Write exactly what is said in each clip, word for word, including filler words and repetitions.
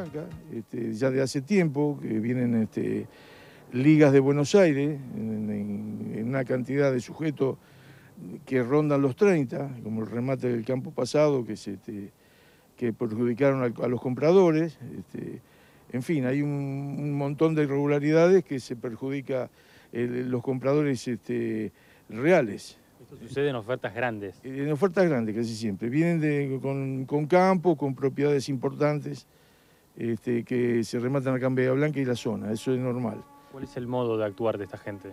Blanca, este, ya de hace tiempo, que vienen este, ligas de Buenos Aires, en, en, en una cantidad de sujetos que rondan los treinta, como el remate del campo pasado, que, se, este, que perjudicaron a, a los compradores. Este, en fin, hay un, un montón de irregularidades que se perjudica el, los compradores este, reales. Esto sucede en ofertas grandes. En ofertas grandes, casi siempre. Vienen de, con, con campo, con propiedades importantes, este, que se rematan acá en Bahía Blanca y la zona. Eso es normal. ¿Cuál es el modo de actuar de esta gente?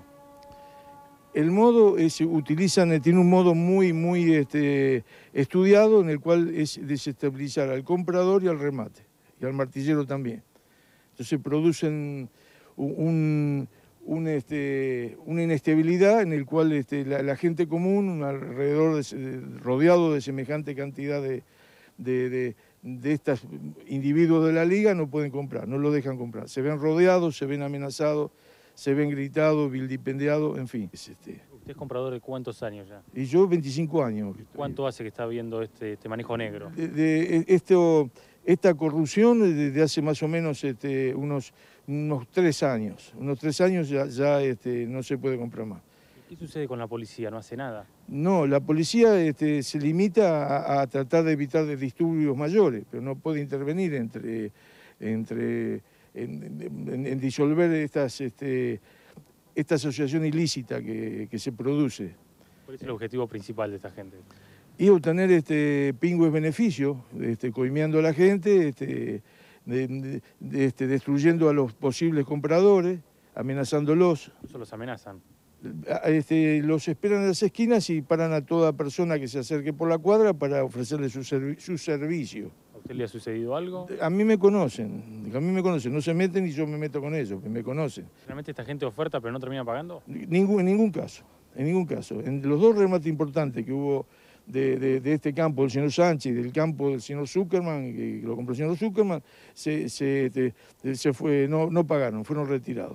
El modo es, utilizan, tiene un modo muy, muy este, estudiado, en el cual es desestabilizar al comprador y al remate, y al martillero también. Entonces producen un... Un, este, una inestabilidad en el cual este, la, la gente común, alrededor de, rodeado de semejante cantidad de, de, de, de estos individuos de la liga, no pueden comprar, no lo dejan comprar. Se ven rodeados, se ven amenazados, se ven gritados, vilipendiados, en fin. Es este. ¿Usted es comprador de cuántos años ya? Y yo veinticinco años. ¿Cuánto hace que está viendo este, este manejo negro? De, de, esto, esta corrupción desde hace más o menos este, unos, unos tres años. Unos tres años ya, ya este, no se puede comprar más. ¿Qué sucede con la policía? ¿No hace nada? No, la policía este, se limita a, a tratar de evitar disturbios mayores, pero no puede intervenir entre, entre, en, en, en disolver estas, este, esta asociación ilícita que, que se produce. ¿Cuál es el objetivo principal de esta gente? Y obtener este, pingües beneficios, este, coimeando a la gente, este, de, de, de, este, destruyendo a los posibles compradores, amenazándolos. ¿Eso los amenazan? Este, los esperan en las esquinas y paran a toda persona que se acerque por la cuadra para ofrecerle su, servi su servicio. ¿A usted le ha sucedido algo? A mí me conocen, a mí me conocen, no se meten y yo me meto con ellos, me conocen. ¿Realmente esta gente oferta pero no termina pagando? Ningún, en ningún caso, en ningún caso. En los dos remates importantes que hubo de, de, de este campo del señor Sánchez y del campo del señor Zuckerman, que lo compró el señor Zuckerman, se, se, te, se fue, no, no pagaron, fueron retirados.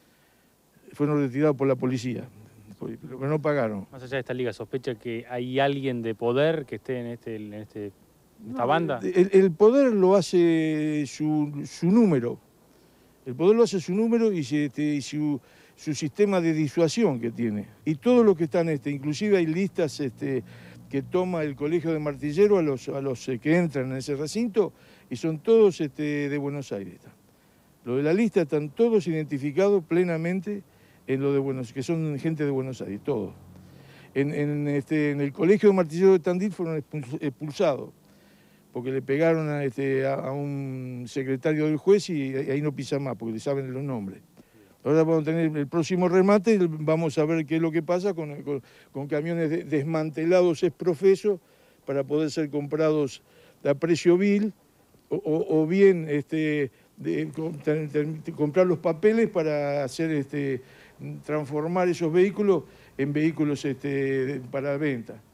Fueron retirados por la policía, pero no pagaron. Más allá de esta liga, ¿sospecha que hay alguien de poder que esté en, este, en, este, en esta no, banda? El, el poder lo hace su, su número, el poder lo hace su número y, se, este, y su, su sistema de disuasión que tiene. Y todos los que están, este, inclusive hay listas este, que toma el Colegio de Martilleros a los, a los eh, que entran en ese recinto y son todos este, de Buenos Aires. Lo de la lista están todos identificados plenamente en lo de Buenos, que son gente de Buenos Aires, todos. En, en, este, en el Colegio de Martilleros de Tandil fueron expulsados, porque le pegaron a, este, a, a un secretario del juez y ahí no pisan más, porque le saben los nombres. Ahora vamos a tener el próximo remate y vamos a ver qué es lo que pasa con, con, con camiones de, desmantelados ex profeso para poder ser comprados a precio vil o, o, o bien este, de, de, de, de comprar los papeles para hacer... Este, transformar esos vehículos en vehículos este, para venta.